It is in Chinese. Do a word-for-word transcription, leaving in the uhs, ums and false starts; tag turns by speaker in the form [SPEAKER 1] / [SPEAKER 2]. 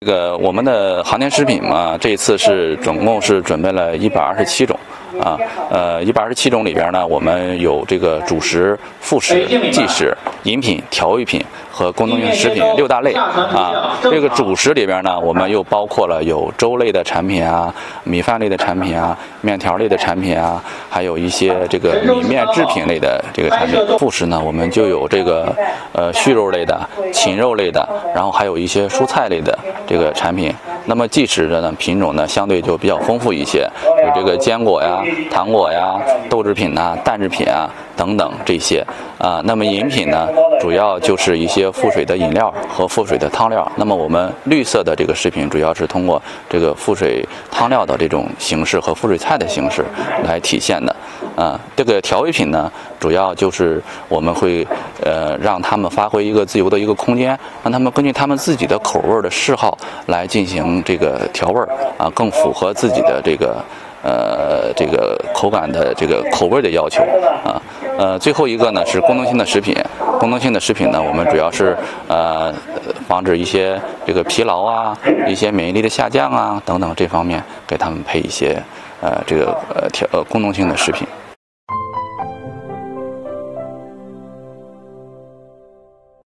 [SPEAKER 1] 这个我们的航天食品嘛，这一次是总共是准备了一百二十七种。啊，呃，一百二十七种里边呢，我们有这个主食、副食、剂食、饮品、调味品和功能性食品六大类啊。这个主食里边呢，我们又包括了有粥类的产品啊、米饭类的产品啊、面条类的产品啊，还有一些这个米面制品类的这个产品。副食呢，我们就有这个呃畜肉类的、禽肉类的，然后还有一些蔬菜类的这个产品。那么即食的呢品种呢相对就比较丰富一些，有这个坚果呀、糖果呀、豆制品呐、蛋制品啊等等这些啊。那么饮品呢，主要就是一些附水的饮料和附水的汤料。那么我们绿色的这个食品主要是通过这个附水汤料的这种形式和附水菜的形式来体现的。啊，这个调味品呢，主要就是我们会呃让他们发挥一个自由的一个空间，让他们根据他们自己的口味的嗜好来进行这个调味儿啊，更符合自己的这个呃这个口感的这个口味的要求啊。呃，最后一个呢是功能性的食品，功能性的食品呢，我们主要是呃防止一些这个疲劳啊、一些免疫力的下降啊等等这方面，给他们配一些呃这个呃调呃功能性的食品。